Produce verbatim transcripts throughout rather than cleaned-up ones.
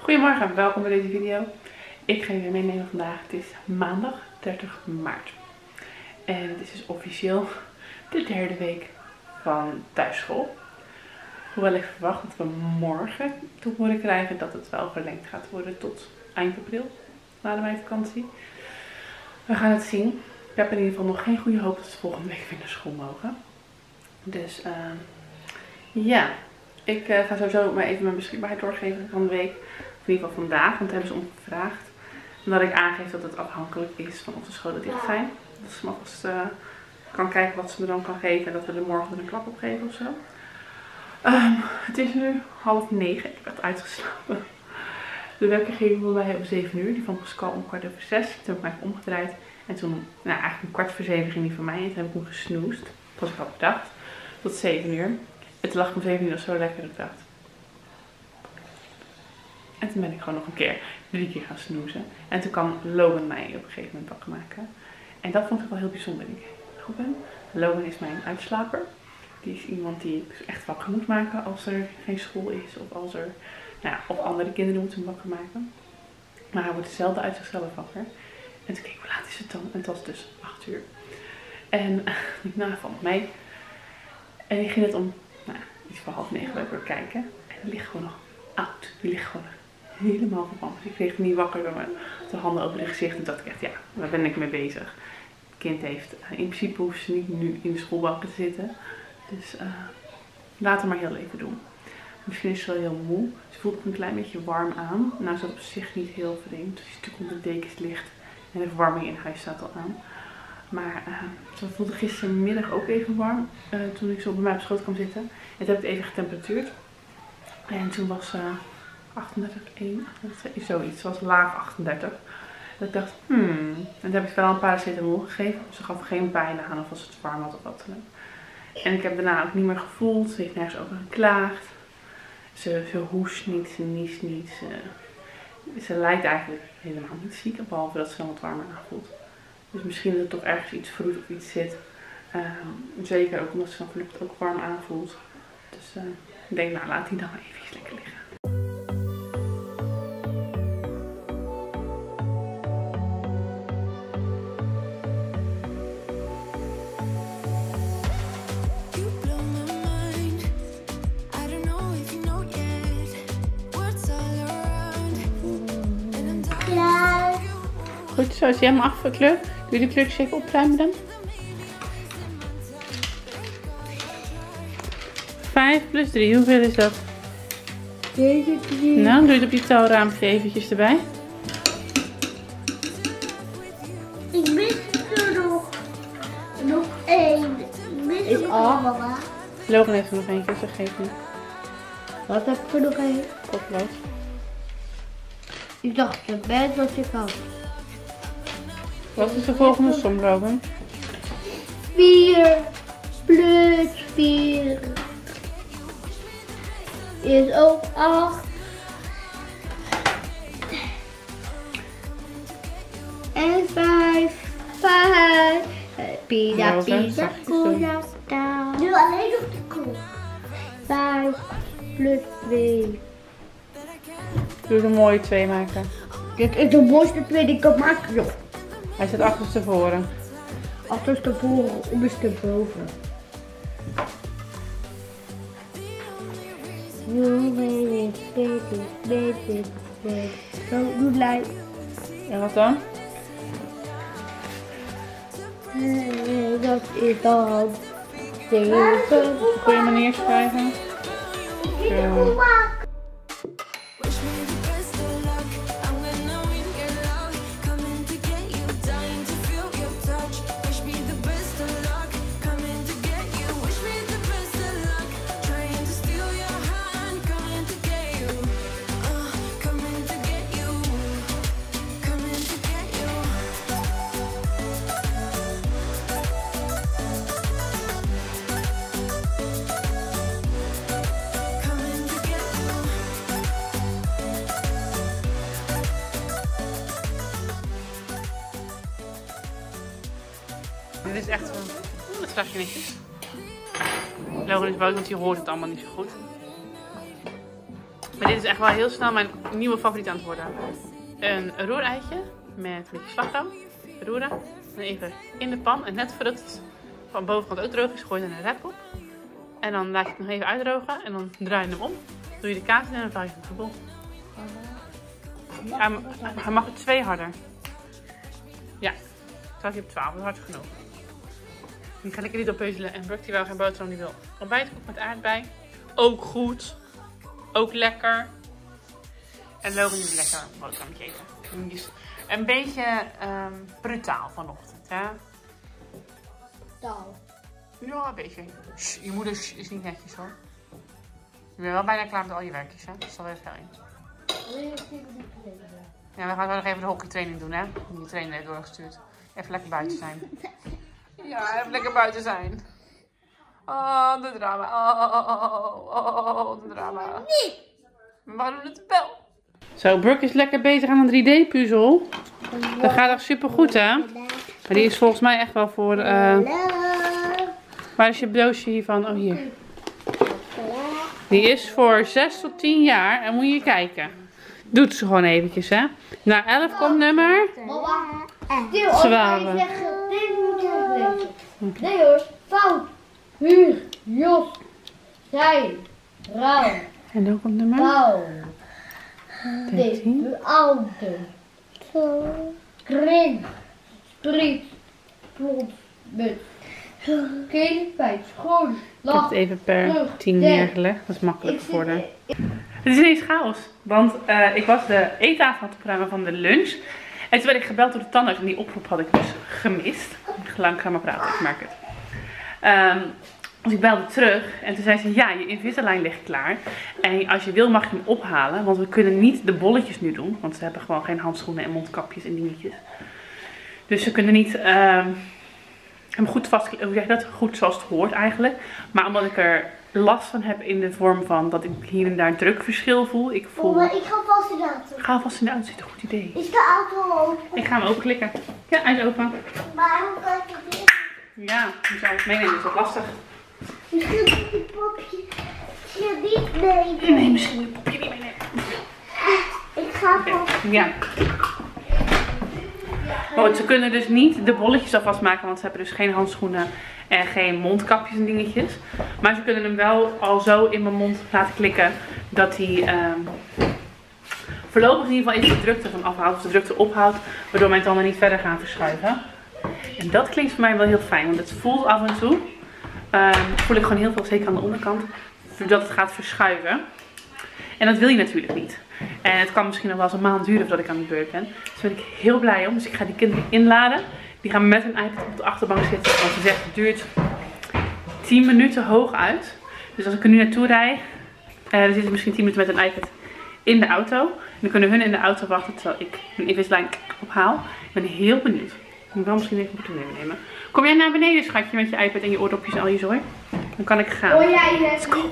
Goedemorgen en welkom bij deze video. Ik ga je weer meenemen vandaag. Het is maandag dertig maart. En het is dus officieel de derde week van thuisschool. Hoewel ik verwacht dat we morgen toe moeten krijgen dat het wel verlengd gaat worden tot eind april. Na de meivakantie. We gaan het zien. Ik heb in ieder geval nog geen goede hoop dat ze volgende week weer naar school mogen. Dus uh, ja, ik uh, ga sowieso maar even mijn beschikbaarheid doorgeven van de week. In ieder geval vandaag, want daar hebben ze om gevraagd. Omdat ik aangeef dat het afhankelijk is van of de scholen dicht zijn. Dat ze maar vast uh, kan kijken wat ze me dan kan geven en dat we er morgen er een klap op geven of zo. Um, het is nu half negen. Ik heb echt uitgeslapen. De wekker ging bij mij om zeven uur. Die van Pascal om kwart over zes. Toen heb ik mij even omgedraaid. En toen, nou eigenlijk een kwart voor zeven ging die van mij. En toen heb ik hem gesnoest. Dat was ik al bedacht. Tot zeven uur. En toen lag ik om zeven uur zo lekker dat ik dacht. En toen ben ik gewoon nog een keer, drie keer gaan snoezen. En toen kwam Logan mij op een gegeven moment wakker maken. En dat vond ik wel heel bijzonder. Ik goed ben. Logan is mijn uitslaper. Die is iemand die ik echt wakker moet maken als er geen school is. Of als er, nou ja, of andere kinderen moeten hem wakker maken. Maar hij wordt zelden uit zichzelf wakker. En toen keek ik, hoe laat is het dan? En het was dus acht uur. En ik nou, valt mee. En ik ging het om, nou, iets voor half negen weer kijken. En die ligt gewoon nog oud. Die ligt gewoon helemaal verbrand. Ik kreeg hem niet wakker door mijn de handen over de gezicht. En dacht ik echt, ja, waar ben ik mee bezig? Het kind heeft, in principe hoeft ze niet nu in de schoolbanken te zitten. Dus uh, laat hem maar heel even doen. Misschien is ze wel heel moe. Ze voelt ook een klein beetje warm aan. Nou is dat op zich niet heel vreemd. Ze is natuurlijk onder de dekens ligt. En de verwarming in huis staat al aan. Maar uh, ze voelde gistermiddag ook even warm. Uh, toen ik zo bij mij op schoot kwam zitten. En toen heb ik het even getemperatuurd. En toen was ze uh, achtendertig komma één, achtendertig, zoiets. Ze was laag achtendertig. Dat ik dacht, hmm. En toen heb ik wel een paracetamol gegeven. Ze gaf geen pijn aan of als het warm had of wat dan ook. En ik heb daarna ook niet meer gevoeld. Ze heeft nergens over geklaagd. Ze, ze hoest niet, ze niest niet. Ze, ze lijkt eigenlijk helemaal niet ziek. Behalve dat ze dan wat warmer aanvoelt. Dus misschien dat er toch ergens iets vroeg of iets zit. Um, zeker ook omdat ze dan vanochtend ook warm aanvoelt. Dus uh, ik denk, nou laat die dan maar even lekker liggen. Goed zo, is hij helemaal afgekleurd? Doe je de kleurtjes even opruimen dan? vijf plus drie, hoeveel is dat? Deze drie. Nou, doe je het op je telraampje eventjes erbij. Ik mis er nog, nog één. Ik mis er nog mama. Logan heeft er nog eentje, dus dat geeft niet. Wat heb ik er nog één? Potlood. Ik dacht het best wat ik had. Wat is de volgende som, Logan? vier plus vier is ook acht. En vijf. vijf. Pida, pida, koeda, da. Nu alleen op de koe. vijf plus twee. Doe een mooie twee maken. Dit is de mooiste twee die ik kan maken, joh. Hij zit achterstevoren. Achterstevoren, ondersteboven. Zo, doe lijn. En wat dan? Nee, dat is dan zeven. Op een goede manier schrijven. Zo. Dit is echt een... Oeh, dat staat je netjes. Logan is boos, want hij hoort het allemaal niet zo goed. Maar dit is echt wel heel snel mijn nieuwe favoriet aan het worden. Een roereitje met een beetje slagroom. Roeren. Dan even in de pan. En net voordat het van de bovenkant ook droog is, gooi je er een rep op. En dan laat je het nog even uitdrogen. En dan draai je hem om. Doe je de kaas in en dan vouw je het dubbel. Hij, hij mag er twee harder. Ja, staat hij op twaalf. Dat is hard genoeg. Die ga ik er niet op peuzelen. En Brooke die wou geen boterham, die wil ontbijtkoek met aardbei. Ook goed. Ook lekker. En Logan die lekker een boterhammetje eten. Dus een beetje um, brutaal vanochtend, hè? Taal. Ja, een beetje. Shh, je moeder is niet netjes hoor. Je bent wel bijna klaar met al je werkjes, hè? Dat is alweer veel in. Ja, we gaan zo nog even de hockeytraining doen, hè? Die trainer heeft doorgestuurd. Even lekker buiten zijn. Ja, even lekker buiten zijn. Oh, de drama. Oh, oh, oh, oh, de drama. Nee. Maar we doen het wel. Zo, Brooke is lekker bezig aan een drie D puzzel. Dat gaat echt super goed, hè? Maar die is volgens mij echt wel voor... Uh... Waar is je doosje hiervan? Oh, hier. Die is voor zes tot tien jaar. En moet je kijken. Doet ze gewoon eventjes, hè? Na elf komt nummer... twaalf. Nee hoor, fout. Huur, Jos, zij, Rauw. En dan komt nummer... Pauw. dertien. De oude. Grin. Spriet. Plot. But. Kind bij school. Ik heb het even per tien neergelegd. Dat is makkelijk voor de... Het is ineens chaos. Want uh, ik was de eettafel aan het opruimen van de lunch. En toen werd ik gebeld door de tandarts. En die oproep had ik dus gemist. Lang gaan maar praten, ik merk het. Um, dus ik belde terug. En toen zei ze, ja, je Invisalign ligt klaar. En als je wil mag je hem ophalen. Want we kunnen niet de bolletjes nu doen. Want ze hebben gewoon geen handschoenen en mondkapjes en dingetjes. Dus ze kunnen niet... Um, hem goed vast, hoe zeg je dat? Goed zoals het hoort eigenlijk. Maar omdat ik er last van heb in de vorm van dat ik hier en daar een drukverschil voel. Ik voel... Oh, maar ik ga vast in de auto. Ga vast in de auto zitten, goed idee. Is de auto open? Ik ga hem openklikken. Ja, hij is open. Maar hoe kan ik het doen? Ja, je zou het meenemen, dat is wat lastig. Misschien moet je het popje je niet meenemen. Nee, misschien moet je het popje niet meenemen. Ik ga vast. Ja. Oh, ze kunnen dus niet de bolletjes alvast maken, want ze hebben dus geen handschoenen en geen mondkapjes en dingetjes. Maar ze kunnen hem wel al zo in mijn mond laten klikken dat hij um, voorlopig in ieder geval even de drukte van afhaalt, of de drukte ophoudt, waardoor mijn tanden niet verder gaan verschuiven. En dat klinkt voor mij wel heel fijn, want het voelt af en toe, um, voel ik gewoon heel veel, zeker aan de onderkant, dat het gaat verschuiven. En dat wil je natuurlijk niet. En het kan misschien nog wel eens een maand duren voordat ik aan de beurt ben. Dus daar ben ik heel blij om. Dus ik ga die kinderen inladen. Die gaan met een iPad op de achterbank zitten. Want ze zegt het duurt tien minuten hooguit. Dus als ik er nu naartoe rijd, uh, dan zitten misschien tien minuten met een iPad in de auto. En dan kunnen hun in de auto wachten terwijl ik mijn Invisalign ophaal. Ik ben heel benieuwd. Ik moet wel misschien even moeten nemen. Kom jij naar beneden, schatje, met je iPad en je oordopjes en al je zooi? Dan kan ik gaan. Oh, jij hebt niet.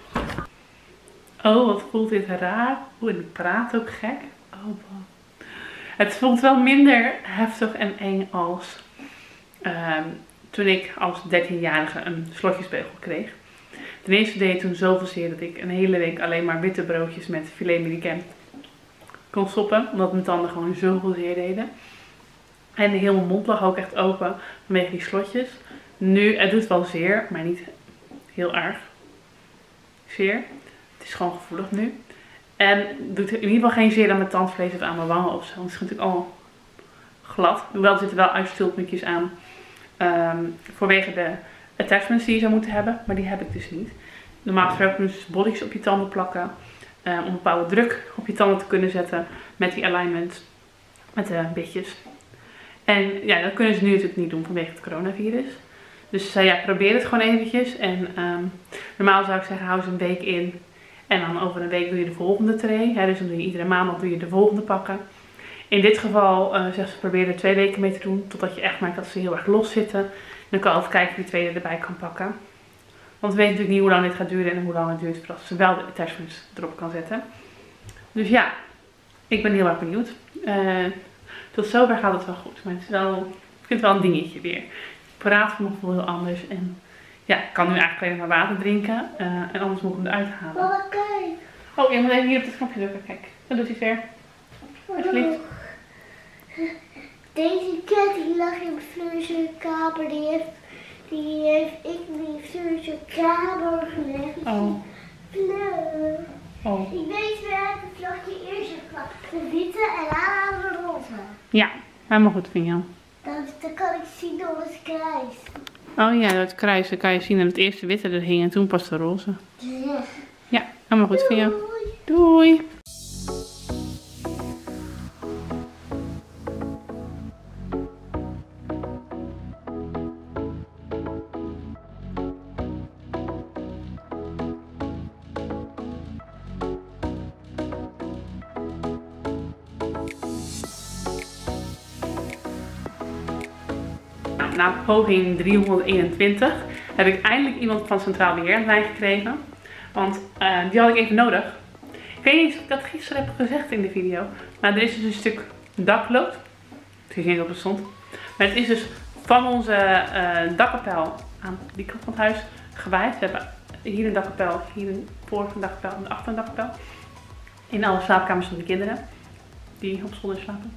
Oh, wat voelt dit raar. Oeh, en ik praat ook gek. Oh, wow. Het voelt wel minder heftig en eng als um, toen ik als dertienjarige een slotjesbeugel kreeg. Ten eerste deed het toen zoveel zeer dat ik een hele week alleen maar witte broodjes met filet minicam kon stoppen. Omdat mijn tanden gewoon zoveel zeer deden. En heel mijn mond lag ook echt open vanwege die slotjes. Nu, het doet wel zeer, maar niet heel erg zeer. Het is gewoon gevoelig nu. En het doet in ieder geval geen zeer aan mijn tandvlees of aan mijn wangen of zo. Want het is natuurlijk allemaal glad. Hoewel er zitten wel uitstulpmutjes aan. Um, vanwege de attachments die je zou moeten hebben. Maar die heb ik dus niet. Normaal gesproken kun je dus bolletjes op je tanden plakken. Um, om een bepaalde druk op je tanden te kunnen zetten. Met die alignment. Met de bitjes. En ja, dat kunnen ze nu natuurlijk niet doen vanwege het coronavirus. Dus uh, ja, probeer het gewoon eventjes. En um, normaal zou ik zeggen, hou ze een week in. En dan over een week doe je de volgende tray. Hè, dus dan doe je iedere maand doe je de volgende pakken. In dit geval uh, zegt ze, probeer er twee weken mee te doen. Totdat je echt merkt dat ze heel erg los zitten. Dan kan je even kijken of je die tweede erbij kan pakken. Want we weten natuurlijk niet hoe lang dit gaat duren. En hoe lang het duurt voordat ze wel de attachments erop kan zetten. Dus ja, ik ben heel erg benieuwd. Uh, tot zover gaat het wel goed. Maar het is wel, ik vind het wel een dingetje weer. Ik praat van nog heel anders. En ja, ik kan nu eigenlijk alleen maar water drinken. Uh, en anders moet ik hem eruit halen. Mama, kijk. Oh, je moet even hier op dit knopje drukken. Kijk, dan doet hij het weer. Alsjeblieft. Deze kat die lag in Fleur's kamer. Die heeft, die heeft ik in Fleur's kamer gelegd. Oh. Fleur. Oh. Ik weet welke vlag je eerst hebt. De witte en daarna de roze. Ja, helemaal goed, Vinjan. Dan, dan kan ik zien door het kruis. Oh ja, dat kruis, dan kan je zien dat het eerste witte er hing en toen pas de roze. Ja. Ja, helemaal goed, Vinjan. Doei. Doei. Na poging driehonderdeenentwintig heb ik eindelijk iemand van Centraal Beheer aan de lijn gekregen. Want uh, die had ik even nodig. Ik weet niet eens of ik dat gisteren heb gezegd in de video. Maar er is dus een stuk daklood. Ik weet niet of het stond. Maar het is dus van onze uh, dakkapel aan die kant van het huis gewaaid. We hebben hier een dakkapel, hier een voor een dakkapel en achter een dakkapel. In alle slaapkamers van de kinderen die op school slapen.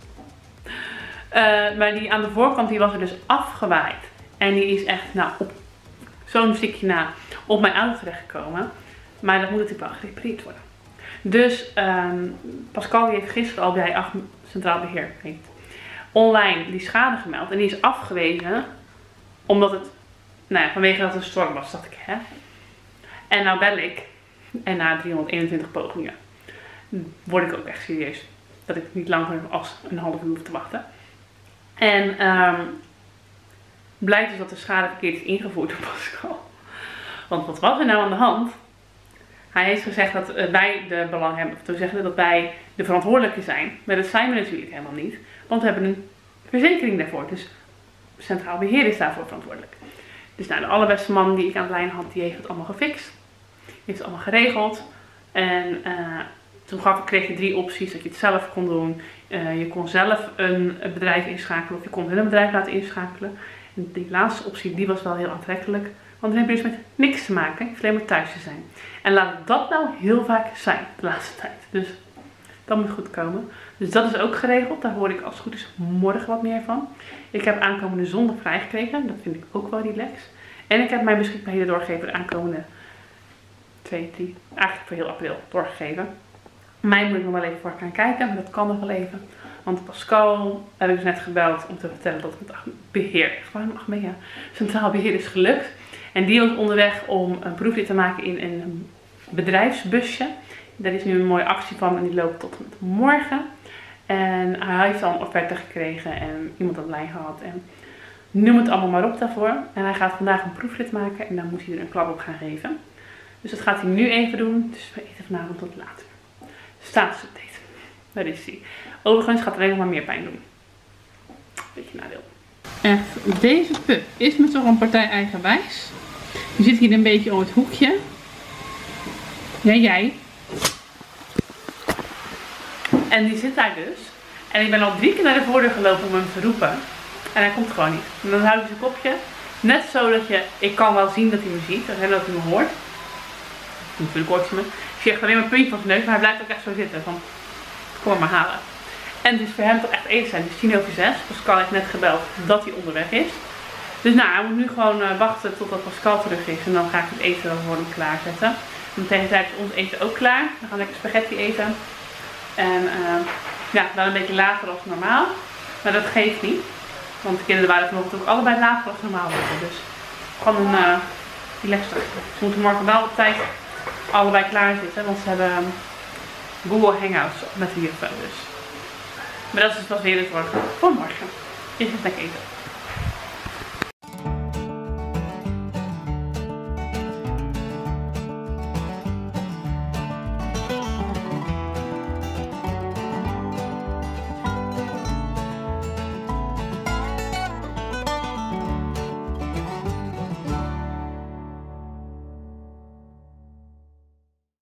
Uh, maar die aan de voorkant die was er dus afgewaaid. En die is echt nou, op zo'n stukje na op mijn auto terechtgekomen. Maar dat moet natuurlijk wel gerepareerd worden. Dus um, Pascal die heeft gisteren al bij Centraal Beheer heeft, online die schade gemeld. En die is afgewezen omdat het, nou ja, vanwege dat het een storm was, dacht ik hè. En nou bel ik. En na driehonderdeenentwintig pogingen word ik ook echt serieus. Dat ik niet langer als een half uur hoef te wachten. En um, blijkt dus dat de schade verkeerd is ingevoerd door Pascal. Want wat was er nou aan de hand? Hij heeft gezegd dat wij de belang hebben, of te zeggen dat wij de verantwoordelijke zijn. Maar dat zijn we natuurlijk helemaal niet. Want we hebben een verzekering daarvoor. Dus Centraal Beheer is daarvoor verantwoordelijk. Dus nou, de allerbeste man die ik aan de lijn had, die heeft het allemaal gefixt. Die heeft het allemaal geregeld. En uh, toen gaf, kreeg je drie opties dat je het zelf kon doen. Uh, je kon zelf een, een bedrijf inschakelen of je kon hun een bedrijf laten inschakelen. En die laatste optie die was wel heel aantrekkelijk. Want dan heb je dus met niks te maken. Je hoeft alleen maar thuis te zijn. En laat dat nou heel vaak zijn de laatste tijd. Dus dat moet goed komen. Dus dat is ook geregeld. Daar hoor ik als het goed is morgen wat meer van. Ik heb aankomende zondag vrijgekregen. Dat vind ik ook wel relaxed. En ik heb mijn beschikbaarheden doorgegeven de aankomende twee, drie, eigenlijk voor heel april doorgegeven. Mij moet ik nog wel even voor gaan kijken, maar dat kan nog wel even. Want Pascal heb ik dus net gebeld om te vertellen dat het met beheer, waarom Achmea, Centraal Beheer is gelukt. En die was onderweg om een proefrit te maken in een bedrijfsbusje. Daar is nu een mooie actie van en die loopt tot en met morgen. En hij heeft al een offerte gekregen en iemand aan de lijn gehad. En noem het allemaal maar op daarvoor. En hij gaat vandaag een proefrit maken en dan moet hij er een klap op gaan geven. Dus dat gaat hij nu even doen. Dus we eten vanavond tot later. Statusupdate. Daar is hij. Overigens gaat het alleen nog maar meer pijn doen. Beetje nadeel. Echt, deze pup is me toch een partij eigenwijs. Die zit hier een beetje om het hoekje. Ja, jij. En die zit daar dus. En ik ben al drie keer naar de voordeur gelopen om hem te roepen. En hij komt gewoon niet. En dan houdt hij zijn kopje. Net zo dat je, ik kan wel zien dat hij me ziet. En dat hij me hoort. Natuurlijk hoort hij me. Ik zie echt alleen maar een puntje van zijn neus. Maar hij blijft ook echt zo zitten. Van, kom maar maar halen. En het is voor hem toch echt eten zijn. Het is tien over zes. Pascal heeft net gebeld dat hij onderweg is. Dus nou, hij moet nu gewoon uh, wachten totdat Pascal terug is. En dan ga ik het eten dan voor hem klaarzetten. En tegen de tijd is ons eten ook klaar. We gaan lekker spaghetti eten. En uh, ja, wel een beetje later als normaal. Maar dat geeft niet. Want de kinderen waren vanochtend ook allebei later als normaal. Dus gewoon een uh, relaxed. Ze moeten morgen wel op tijd allebei klaar zitten. Want ze hebben um, Google Hangouts met de juffen. Dus. Maar dat is pas weer het zorgen voor morgen. Is het lekker eten.